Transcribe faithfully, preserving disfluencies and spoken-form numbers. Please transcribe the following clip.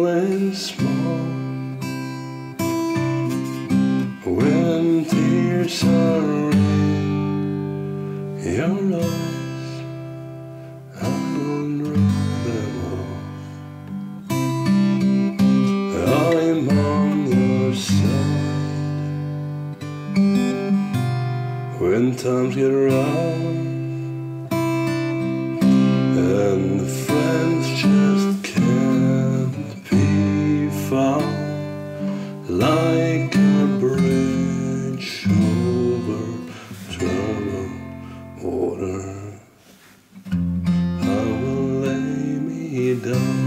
feeling small when tears are in your eyes. I won't dry them off. I'm on your side when times get rough and the friends just can't be found, like a bridge over troubled water. I will lay me down